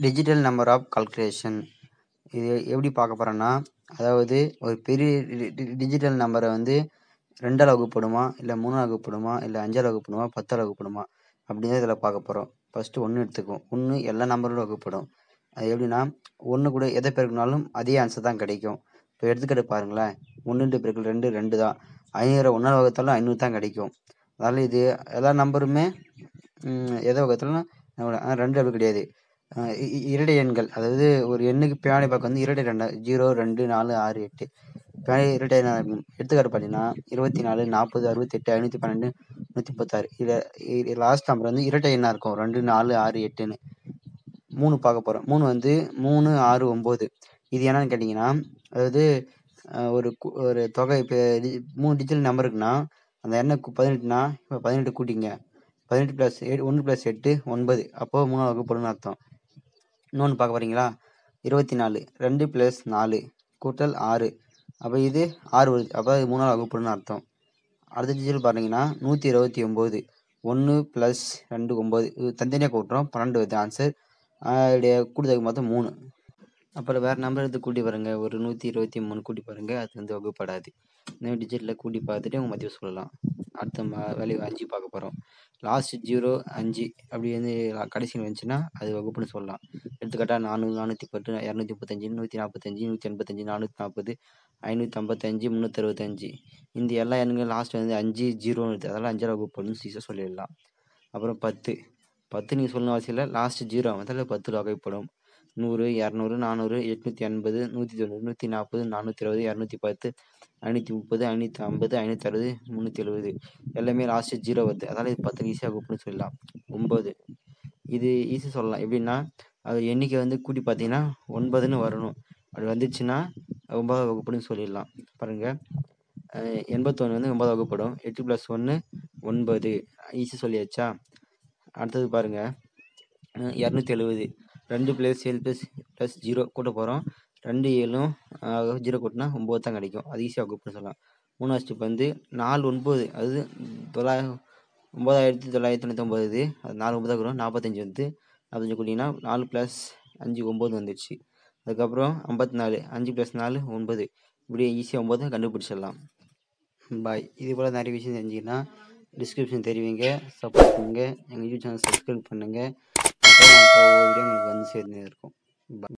Digital number of calculation. இது எப்படி பார்க்க போகிறோன்னா, அதாவது ஒரு பெரிய டிஜிட்டல் நம்பரை வந்து 2ஆல் வகுப்படுமா, இல்லை 3ஆல் வகுப்படுமா, இல்லை 5ஆல் வகுப்படுமா, 10ஆல் வகுப்படுமா அப்படின்னு இதில் பார்க்க போகிறோம். ஃபஸ்ட்டு 1 எடுத்துக்குவோம். 1 எல்லா நம்பரோட வகுப்படும். அது எப்படின்னா, 1 கூட எதை பெருக்கினாலும் அதே ஆன்சர் தான் கிடைக்கும். இப்போ எடுத்துக்கிட்டு பாருங்களேன், 1 பெருக்கல் 2 2 தான். 500 1ஆல் வகுத்தாலும் 500 தான் கிடைக்கும். அதனால் இது எல்லா நம்பருமே எதை வகுத்தாலும் 2 அப்படி கிடையாது. இரட்டை எண்கள், அதாவது ஒரு எண்ணுக்கு பின்னாடி பக்கம் வந்து இரட்டை 0 2 4 6 8 பின்னாடி இரட்டை எண்ணாக இருக்கும். எடுத்துக்காட்டு பார்த்தீங்கன்னா 24 40 68 512 136. இதில் லாஸ்ட் நம்பர் வந்து இரட்டை எண்ணாக இருக்கும். 2 4 6 8ன்னு 3 பார்க்க போகிறோம். 3 வந்து 3 6 9. இது என்னன்னு கேட்டிங்கன்னா, அதாவது ஒரு தொகை. இப்போ 3 டிஜிட்டல் நம்பர் இருக்குன்னா அந்த எண்ணை 18னா இப்போ 18 கூட்டிங்க. 18 + 1 + 8 9. அப்போது 3ஆல் வகுப்படும்னு அர்த்தம். இன்னொன்று பார்க்க போகிறீங்களா, 24 2 + 4 கூட்டல் 6. அப்போ இது 6 வருது. அப்போ அது 3ஆல் வகுப்படும்னு அர்த்தம். அடுத்த டிஜிட்டல் பார்த்தீங்கன்னா 129 1 + 2 9. இது தனித்தனியாக கூட்டுறோம், 12 வருது ஆன்சர். அதோடைய கூட்டுத்தொகை மொத்தம் 3. அப்புறம் வேறு நம்பர் எடுத்து கூட்டி பாருங்கள். ஒரு 123 கூட்டி பாருங்கள், அது வந்து வகுப்படாது. இந்த டிஜிட்டில் கூட்டி பார்த்துட்டு உங்கள் மதிப்பு சொல்லலாம். அடுத்த வேல்யூ 5 பார்க்க போகிறோம். லாஸ்ட் 0 5 அப்படி வந்து கடைசியில் வந்துச்சுன்னா அது வகுப்புன்னு சொல்லலாம். எடுத்துக்காட்டாக 400 410 235 145 185 440 555 365. இந்த எல்லா எண்களும் லாஸ்ட் வந்து 5 0ன்னு இருக்குது. அதெல்லாம் 5ஆல் வகுப்புன்னு ஈஸியாக சொல்லிடலாம். அப்புறம் 10 நீங்கள் சொல்லணும் அவசியம் இல்லை. லாஸ்ட் 0 அதில் 10 வகைப்படும். 100 200 400 880 190 140 420 210 530 550 560 370. எல்லாமே லாஸ்ட் 0 வருது. அதனால் இது 10 ஈஸியாக வகுப்புன்னு சொல்லலாம். 9 இது ஈஸியாக சொல்லலாம். எப்படின்னா, அது எண்ணிக்கை வந்து கூட்டி பார்த்தீங்கன்னா 9ன்னு வரணும். அப்படி வந்துச்சுன்னா 9ஆவது வகுப்புன்னு சொல்லிடலாம். பாருங்கள், 81 வந்து 9ஆவது வகுப்படும். 8 + 1 9. ஈஸி சொல்லியாச்சா? அடுத்தது பாருங்கள், 270 2 + 7 + 0 கூட்ட போகிறோம். 2 7ம் 0 கூட்டினா 9 தான் கிடைக்கும். அது ஈஸியாக வகுப்புன்னு சொல்லலாம். 3வது ஸ்டெப் வந்து 4 9, அது 9999. அது 4 9 வரும். 45 வந்து 45 கூட்டிங்கன்னா 4 + 5 9 வந்துடுச்சு. அதுக்கப்புறம் 54 5 + 4 9. இப்படி ஈஸியாக 9 கண்டுபிடிச்சிடலாம். பாய். இது போல் நிறைய விஷயம் தெரிஞ்சிங்கன்னா டிஸ்கிரிப்ஷன் தெரிவிங்க, சப்போர்ட் பண்ணுங்கள், எங்கள் யூடியூப் சேனல் சப்ஸ்கிரைப் பண்ணுங்கள். அப்போ ஒவ்வொரு வீடியோ உங்களுக்கு வந்து சேர்ந்து இருக்கும். பாய்.